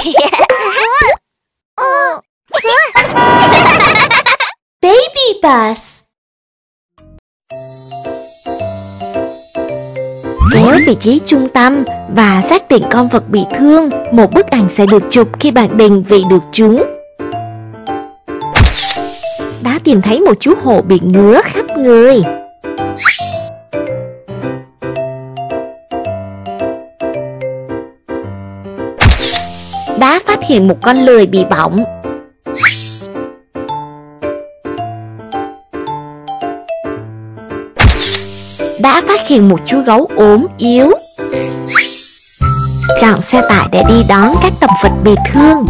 Baby bus. Kéo vị trí trung tâm và xác định con vật bị thương. Một bức ảnh sẽ được chụp khi bạn định vị được chúng. Đã tìm thấy một chú hổ bị ngứa khắp người. Đã phát hiện một con lười bị bỏng. Đã phát hiện một chú gấu ốm yếu. Chọn xe tải để đi đón các động vật bị thương.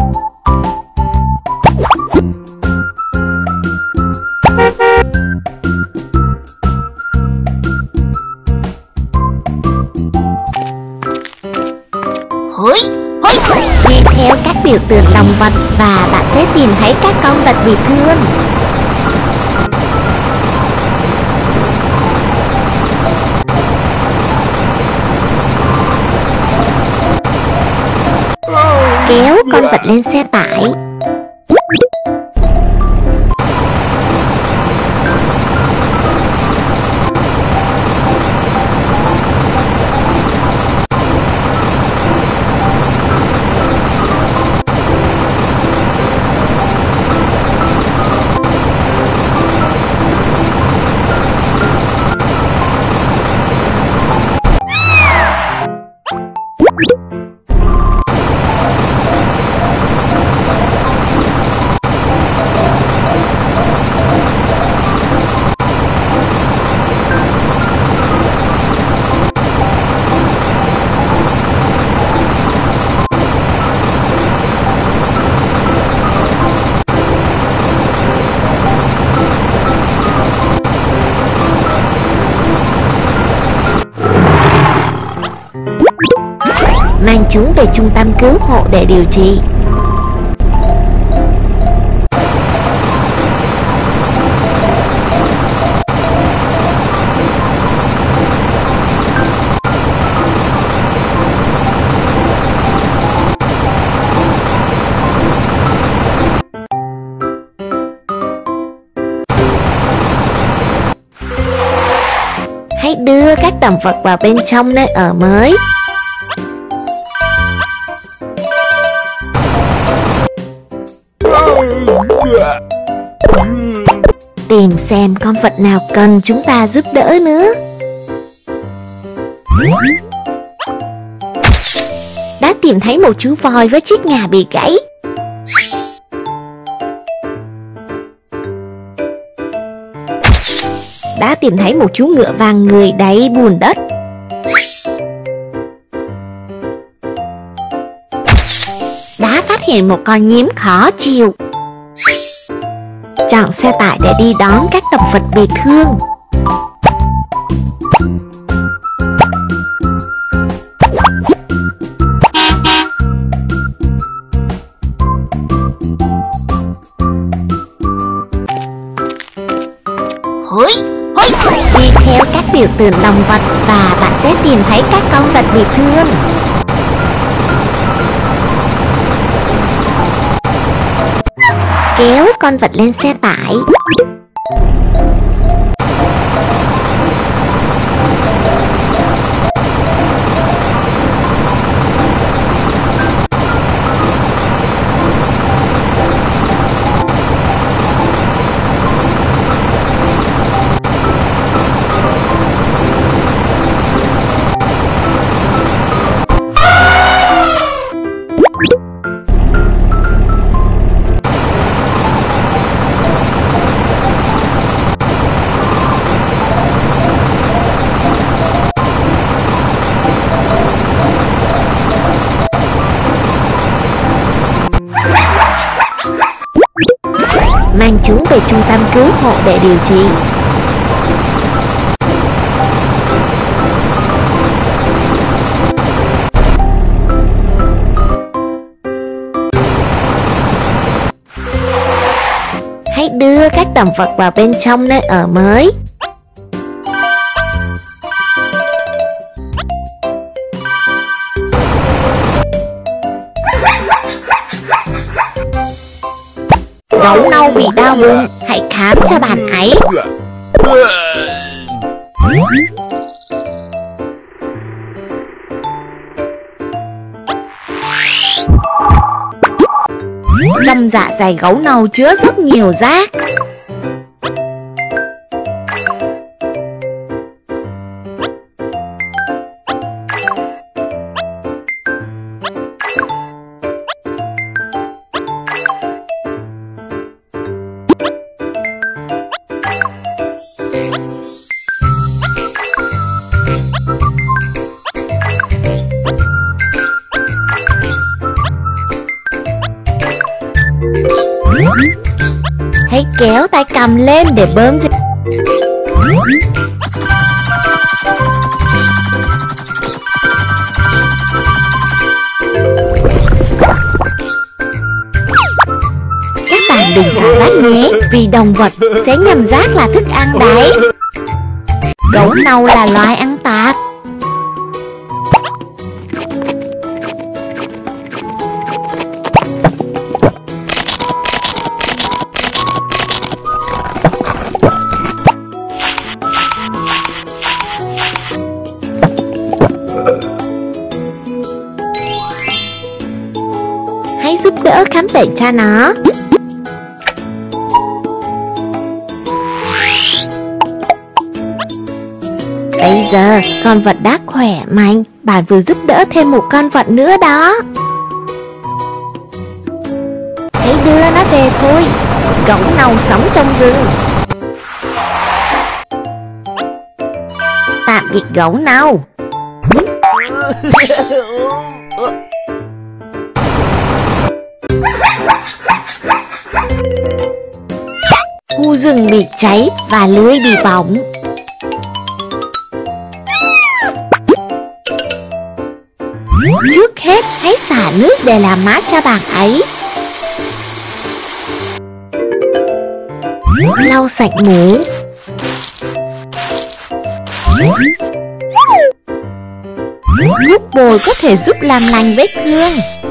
Đi theo các biểu tượng động vật và bạn sẽ tìm thấy các con vật bị thương. Kéo con vật lên xe tải. Mang chúng về trung tâm cứu hộ để điều trị. Hãy đưa các động vật vào bên trong nơi ở mới. Tìm xem con vật nào cần chúng ta giúp đỡ nữa. Đã tìm thấy một chú voi với chiếc ngà bị gãy. Đã tìm thấy một chú ngựa vàng người đầy bùn đất. Đã phát hiện một con nhím khó chịu. Chọn xe tải để đi đón các động vật bị thương. Đi theo các biểu tượng động vật và bạn sẽ tìm thấy các con vật bị thương. Kéo con vật lên xe tải. Mang chúng về trung tâm cứu hộ để điều trị. Hãy đưa các động vật vào bên trong nơi ở mới. gấu nâu bị đau bụng, hãy khám cho bạn ấy. Trong dạ dày gấu nâu chứa rất nhiều rác. Hãy kéo tay cầm lên để bơm ra. Các bạn đừng xả rác nhé, vì động vật sẽ nhầm rác là thức ăn đấy. Gấu nâu là loài ăn tạp. Hãy giúp đỡ khám bệnh cho nó. Bây giờ con vật đã khỏe mạnh, bạn vừa giúp đỡ thêm một con vật nữa đó. Hãy đưa nó về thôi. Gấu nâu sống trong rừng. Tạm biệt gấu nâu. Khu rừng bị cháy và lưới bị bỏng. Trước hết hãy xả nước để làm mát cho bạn ấy. Lau sạch mũ. Thuốc bôi có thể giúp làm lành vết thương.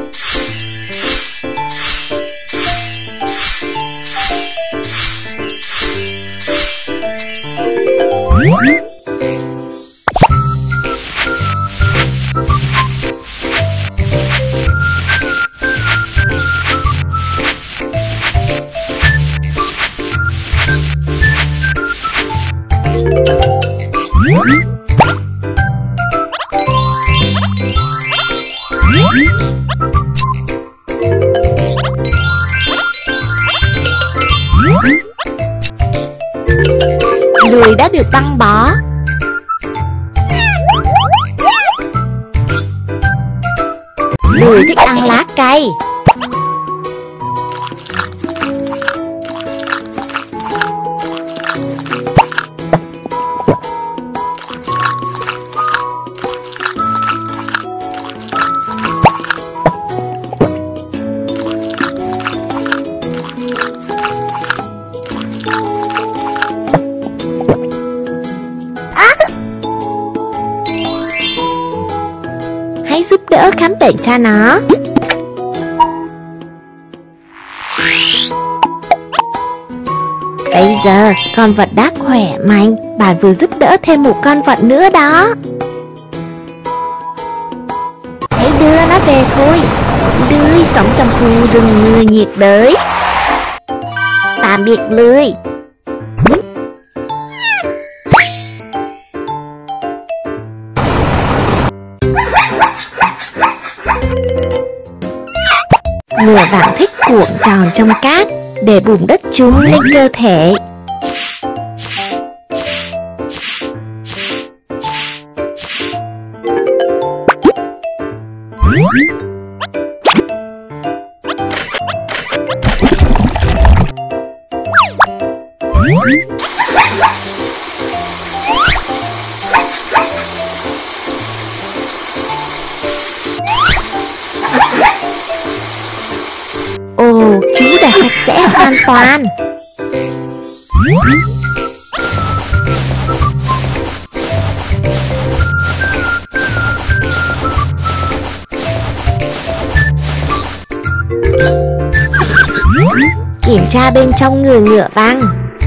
Lười đã được băng bó. Lười thích ăn lá cây. Hãy giúp đỡ khám bệnh cho nó. Bây giờ con vật đã khỏe mạnh, bạn vừa giúp đỡ thêm một con vật nữa đó. Hãy đưa nó về thôi. Lưới sống trong khu rừng mưa nhiệt đới. Tạm biệt lưới. Mùa vàng thích cuộn tròn trong cát để bùn đất chúng lên cơ thể. Ồ, chú đã sạch sẽ hoàn toàn. kiểm tra bên trong người ngựa văng.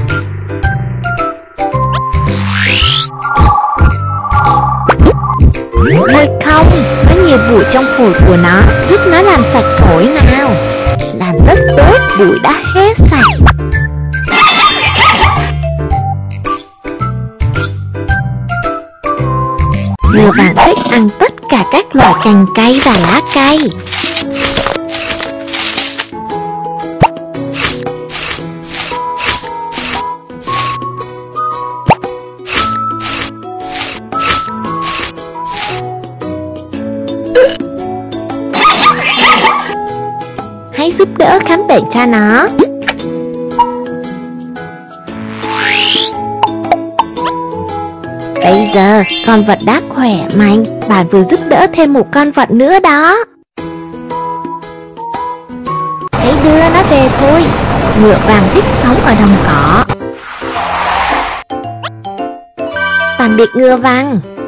Ôi không, có nhiều bụi trong phổi của nó, giúp nó làm sạch phổi nào. Làm rất tốt, bụi đã hết sạch. Ngựa vàng thích ăn tất cả các loại cành cây và lá cây. Hãy giúp đỡ khám bệnh cho nó. Bây giờ con vật đã khỏe mạnh, bạn vừa giúp đỡ thêm một con vật nữa đó. Hãy đưa nó về thôi. Ngựa vàng thích sống ở đồng cỏ. Tạm biệt ngựa vàng.